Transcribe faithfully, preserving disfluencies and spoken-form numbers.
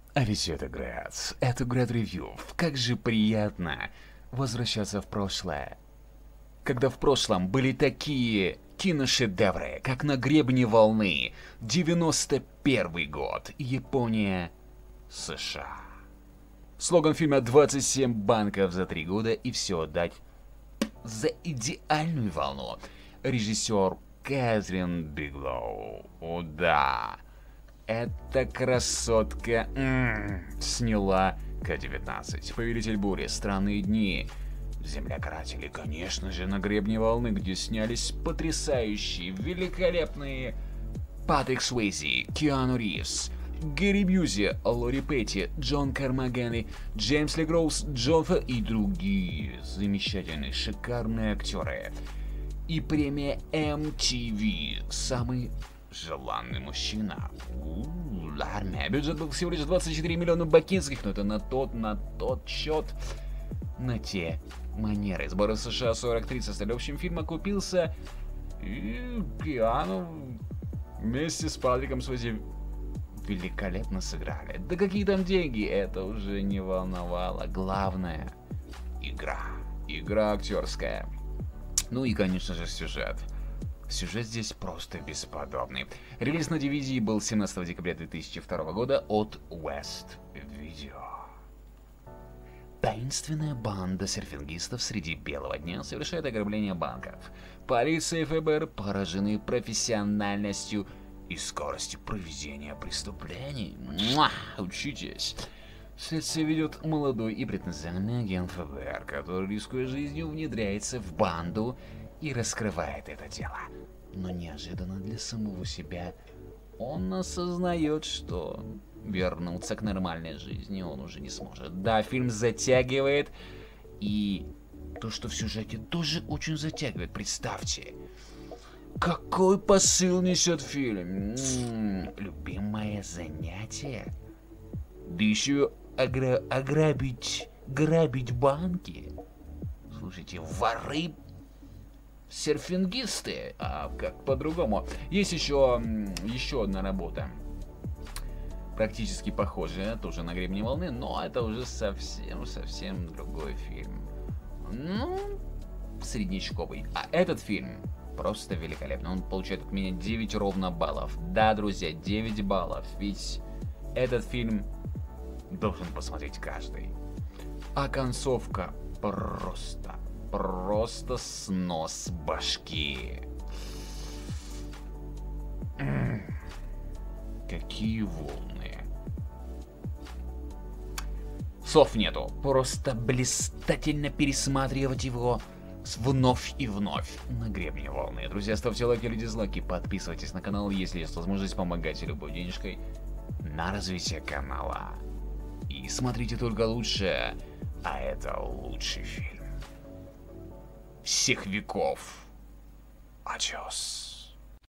А ведь это Грэд, это Грэд Ревью. Как же приятно возвращаться в прошлое. Когда в прошлом были такие киношедевры, как «На гребне волны», девяносто первый год, Япония, США. Слоган фильма «двадцать семь банков за три года и все отдать за идеальную волну». Режиссер Кэтрин Биглоу. О да, эта красотка м-м, сняла К девятнадцать, Повелитель бури, Странные дни, Земля карателей, конечно же, На гребне волны, где снялись потрясающие, великолепные Патрик Суэйзи, Киану Ривз, Гэри Бьюзи, Лори Петти, Джон Кармагани, Джеймс Ли Гроуз, Джон Фэ и другие замечательные, шикарные актеры. И премия эм ти ви «Самый желанный мужчина». У-у-у, армия. Бюджет был всего лишь двадцать четыре миллиона бакинских, но это на тот, на тот счет, на те манеры. Сборы в США сорок три, составил общем фильм окупился, и Киану вместе с Патриком Суэйзи великолепно сыграли. Да какие там деньги, это уже не волновало. Главное — игра. Игра актерская. Ну и, конечно же, сюжет. Сюжет здесь просто бесподобный. Релиз на ди ви ди был семнадцатого декабря две тысячи второго года от West Video. Таинственная банда серфингистов среди белого дня совершает ограбление банков. Полиция и эф бэ эр поражены профессиональностью и скоростью проведения преступлений. Муа! Учитесь. Следствие ведет молодой и претенциозный агент эф бэ эр, который, рискуя жизнью, внедряется в банду и раскрывает это дело. Но неожиданно для самого себя он осознает, что вернуться к нормальной жизни он уже не сможет. Да, фильм затягивает, и то, что в сюжете тоже очень затягивает, представьте. Какой посыл несет фильм? М-м, любимое занятие? Да еще огра- ограбить, грабить банки? Слушайте, воры, серфингисты, а как по-другому? Есть еще, еще одна работа, практически похожая, тоже «На гребне волны», но это уже совсем, совсем другой фильм. Ну, среднячковый. А этот фильм просто великолепный. Он получает от меня девять ровно баллов. Да, друзья, девять баллов. Ведь этот фильм должен посмотреть каждый. А концовка просто, просто снос башки. М-м, какие волны. Слов нету. Просто блистательно пересматривать его вновь и вновь на гребне волны. Друзья, ставьте лайки или дизлайки, подписывайтесь на канал, если есть возможность, помогайте любой денежкой на развитие канала. И смотрите только лучше, а это лучший фильм всех веков. Адиос.